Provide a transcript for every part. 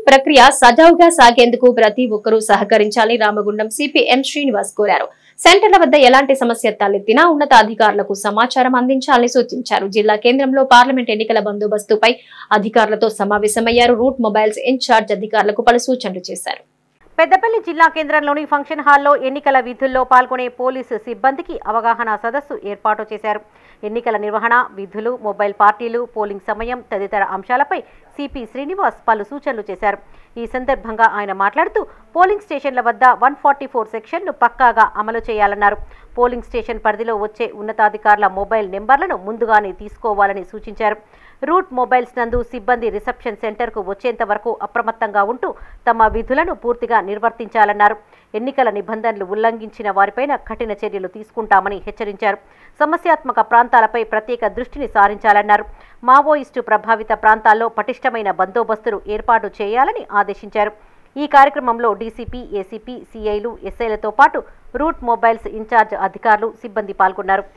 ప్రక్రియ సజావుగా సాగేందుకు ప్రతి ఒక్కరూ సహకరించాలని రామగుండం సిపి ఎం శ్రీనివాస్ కోరారు. సెంటర్ల వద్ద ఎలాంటి సమస్య తలెత్తినా ఉన్నతాధికారులకు సమాచారం అందించాలని సూచించారు. జిల్లా కేంద్రంలో పార్లమెంట్ ఎన్నికల బందోబస్తుపై అధికారులతో సమావేశమయ్యారు. రూట్ మొబైల్స్ ఇన్ఛార్జ్ అధికారులకు పలు సూచనలు చేశారు. పెద్దపల్లి జిల్లా కేంద్రంలోని ఫంక్షన్ హాల్లో ఎన్నికల విధుల్లో పాల్గొనే పోలీసు సిబ్బందికి అవగాహన సదస్సు ఏర్పాటు చేశారు. ఎన్నికల నిర్వహణ, విధులు, మొబైల్ పార్టీలు, పోలింగ్ సమయం తదితర అంశాలపై సిపి శ్రీనివాస్ పలు సూచనలు చేశారు. ఈ సందర్భంగా ఆయన మాట్లాడుతూ పోలింగ్ స్టేషన్ల వద్ద 144 సెక్షన్లు పక్కాగా అమలు చేయాలన్నారు. పోలింగ్ స్టేషన్ పరిధిలో వచ్చే ఉన్నతాధికారుల మొబైల్ నెంబర్లను ముందుగానే తీసుకోవాలని సూచించారు. రూట్ మొబైల్స్ నందు సిబ్బంది రిసెప్షన్ సెంటర్కు వచ్చేంత వరకు అప్రమత్తంగా ఉంటూ తమ విధులను పూర్తిగా నిర్వర్తించాలన్నారు. ఎన్నికల నిబంధనలు ఉల్లంఘించిన వారిపైన కఠిన చర్యలు తీసుకుంటామని హెచ్చరించారు. సమస్యాత్మక ప్రాంతాలపై ప్రత్యేక దృష్టిని సారించాలన్నారు. మావోయిస్టు ప్రభావిత ప్రాంతాల్లో పటిష్టమైన బందోబస్తులు ఏర్పాటు చేయాలని ఆదేశించారు. ఈ కార్యక్రమంలో డీసీపీ, ఏసీపీ, సీఐలు, ఎస్ఐలతో పాటు రూట్ మొబైల్స్ ఇన్ఛార్జ్ అధికారులు, సిబ్బంది పాల్గొన్నారు.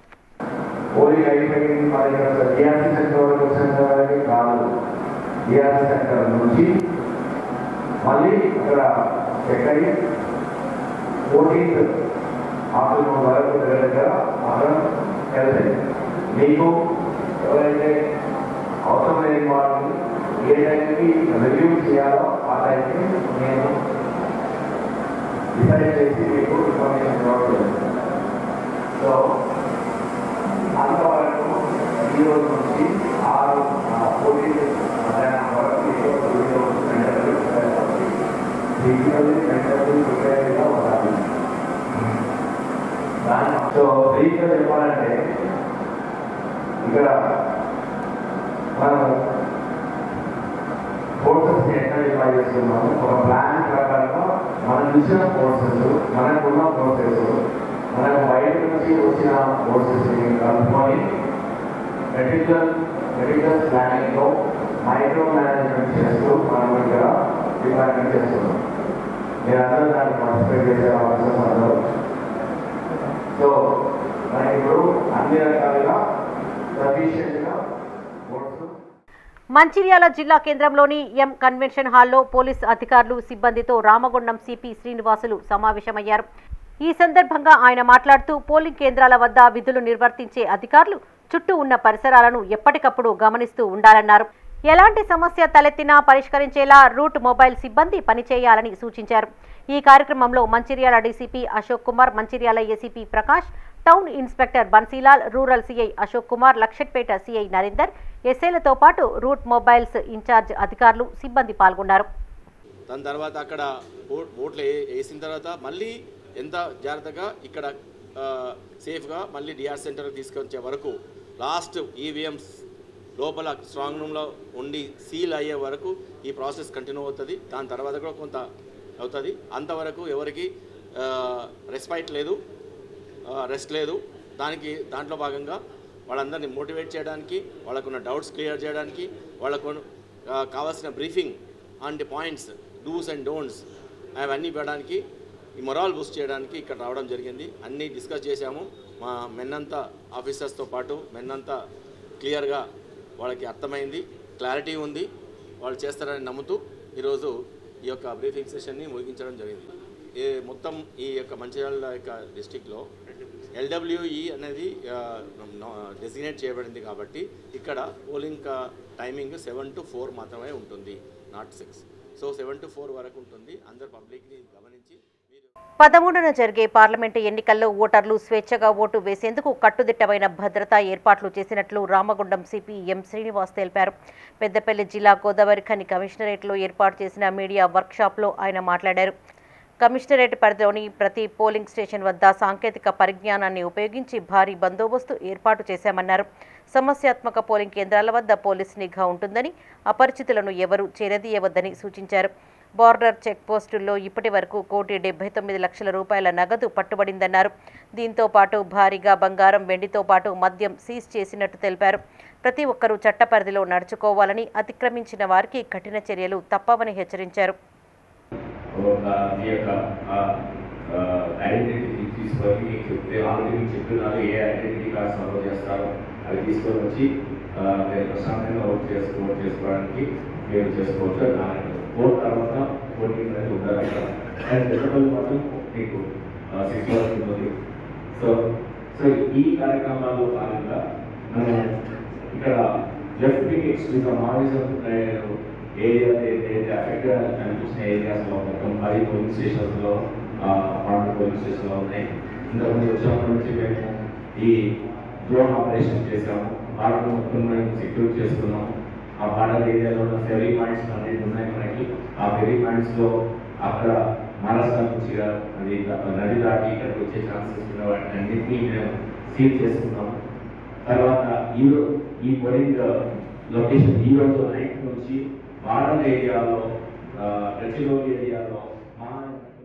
మీకు ఎవరైతే అవసరం లేని వాళ్ళని ఏ టైంకి రివ్యూ చేయాలో ఆ టైంకి నేను డిసైడ్ చేసి మీకు ఇన్ఫర్మేషన్ ఇవ్వడం. సో అంతవరకు ఈరోజు నుంచి 6 పోలీసు మధ్యాహ్నం వరకు ఫిజికల్లీ మెంటల్లీ ప్రిపేర్గా ఉండాలి. సో ఫ్రీగా చెప్పాలంటే ఇక్కడ మనం కోర్సెస్ని ఎట్లా డిఫైన్ చేస్తున్నాము, ఒక ప్లాన్ ప్రకారంగా మనం చూసిన కోర్సెస్, మనకున్న కోర్సెస్, మనకు బయట నుంచి వచ్చిన కోర్సెస్ని కలుపుకొని మెడికల్ ప్లానింగ్లో మైక్రో మేనేజ్మెంట్ చేస్తూ మనం ఇక్కడ డిపార్ట్మెంట్ చేస్తున్నాం. మీరందరూ దాన్ని పార్టిసిపేట్ చేసే అవసరం ఉండదు. సో మనకి ఇప్పుడు అన్ని రకాలుగా సఫిషియెంట్గా మంచిర్యాల జిల్లా కేంద్రంలోని ఎం కన్వెన్షన్ హాల్లో పోలీస్ అధికారులు, సిబ్బందితో రామగుండం సిపి శ్రీనివాసులు సమావేశమయ్యారు. ఈ సందర్భంగా ఆయన మాట్లాడుతూ పోలింగ్ కేంద్రాల వద్ద విధులు నిర్వర్తించే అధికారులు చుట్టూ ఉన్న పరిసరాలను ఎప్పటికప్పుడు గమనిస్తూ ఉండాలన్నారు. ఎలాంటి సమస్య తలెత్తినా పరిష్కరించేలా రూట్ మొబైల్ సిబ్బంది పనిచేయాలని సూచించారు. ఈ కార్యక్రమంలో Mancherial DCP Ashok Kumar, Mancherial ACP Prakash, town inspector Bansilal, rural CI Ashok Kumar, Luxettipet CI Narender, ఎస్ఐలతో పాటు రూట్ మొబైల్స్ ఇన్ఛార్జ్ అధికారులు, సిబ్బంది పాల్గొన్నారు. దాని తర్వాత అక్కడ ఓట్లు వేసిన తర్వాత మళ్ళీ ఎంత జాగ్రత్తగా ఇక్కడ సేఫ్గా మళ్ళీ డిఆర్ సెంటర్కి తీసుకొచ్చే వరకు లాస్ట్ ఈవీఎంస్ లోపల స్ట్రాంగ్ రూమ్లో ఉండి సీల్ అయ్యే వరకు ఈ ప్రాసెస్ కంటిన్యూ అవుతుంది. దాని తర్వాత కూడా కొంత అవుతుంది. అంతవరకు ఎవరికి రెస్పైట్ లేదు, రెస్ట్ లేదు. దాంట్లో భాగంగా వాళ్ళందరినీ మోటివేట్ చేయడానికి, వాళ్ళకున్న డౌట్స్ క్లియర్ చేయడానికి, వాళ్ళకు కావాల్సిన briefing and points, dos and don'ts అవన్నీ ఇవ్వడానికి, ఈ మొరాల్ బూస్ట్ చేయడానికి ఇక్కడ రావడం జరిగింది. అన్నీ డిస్కస్ చేశాము. మా మెన్నంతా ఆఫీసర్స్తో పాటు మెన్నంతా క్లియర్గా వాళ్ళకి అర్థమైంది, క్లారిటీ ఉంది, వాళ్ళు చేస్తారని నమ్ముతూ ఈరోజు ఈ యొక్క బ్రీఫింగ్ సెషన్ని ముగించడం జరిగింది. మొత్తం ఈ యొక్క మంచిర్యాల యొక్క డిస్టిక్లో ఎల్డబ్ల్యూఈ అనేది డెసిగ్నేట్ చేయబడింది కాబట్టి ఇక్కడ పోలింగ్ టైమింగ్ 7 to 4 మాత్రమే ఉంటుంది, నాట్ 6. సో 7 to 4 వరకు ఉంటుంది. అందరు పబ్లిక్ని గమనించి 13న జరిగే పార్లమెంటు ఎన్నికల్లో ఓటర్లు స్వేచ్ఛగా ఓటు వేసేందుకు కట్టుదిట్టమైన భద్రతా ఏర్పాట్లు చేసినట్లు రామగుండం సిపి ఎం శ్రీనివాస్ తెలిపారు. పెద్దపల్లి జిల్లా గోదావరిఖని కమిషనరేట్లో ఏర్పాటు చేసిన మీడియా వర్క్షాప్లో ఆయన మాట్లాడారు. కమిషనరేట్ పరిధిలోని ప్రతి పోలింగ్ స్టేషన్ వద్ద సాంకేతిక పరిజ్ఞానాన్ని ఉపయోగించి భారీ బందోబస్తు ఏర్పాటు చేశామన్నారు. సమస్యాత్మక పోలింగ్ కేంద్రాల వద్ద పోలీస్ నిఘా ఉంటుందని, అపరిచితులను ఎవరూ చేరదీయవద్దని సూచించారు. బార్డర్ చెక్ పోస్టుల్లో ఇప్పటి వరకు 1,79,00,000 రూపాయల నగదు పట్టుబడిందన్నారు. దీంతో పాటు భారీగా బంగారం, వెండితో పాటు మద్యం సీజ్ చేసినట్టు తెలిపారు. ప్రతి ఒక్కరూ చట్ట పరిధిలో నడుచుకోవాలని, అతిక్రమించిన వారికి కఠిన చర్యలు తప్పవని హెచ్చరించారు. అవి తీసుకొని వచ్చి ప్రశాంతంగా ఓట్ చేసుకోవడానికి మీరు చేసుకోవచ్చు. 4 తర్వాత 14 వరకు ఉంటారు అక్కడ. అండ్ పెద్దపల్లి మాత్రం మీకు 6 వరకు ఉంటుంది. సో ఈ కార్యక్రమాల్లో భాగంగా మనం ఇక్కడ left wing extremism Maoism area ఏదైతే అఫెక్ట్ అనిపించిన ఏరియాస్లో మొత్తం 10 పోలింగ్ స్టేషన్స్లో 12 పోలింగ్ స్టేషన్లో ఉన్నాయి. ఇంతకుముందు వచ్చినప్పటి నుంచి మేము ఈ డ్రోన్ ఆపరేషన్ చేసాము. బార్డర్ మొత్తం మేము సెక్యూర్ చేస్తున్నాము. ఆ బార్డర్ ఏరియాలో ఉన్న ఫెరీ పాయింట్స్ అన్నిటి ఉన్నాయి మనకి. ఆ ఫెరీ పాయింట్స్లో అక్కడ మహారాష్ట్ర నుంచి అది నది దాటి ఇక్కడికి వచ్చే ఛాన్సెస్ ఉన్న వాటిని అన్నింటినీ మేము సీల్ చేసుకున్నాము. తర్వాత ఈ పోలింగ్ లొకేషన్ ఈ రోజు నైట్ నుంచి బార్డర్ ఏరియాలో గచ్చిబౌలి ఏరియాలో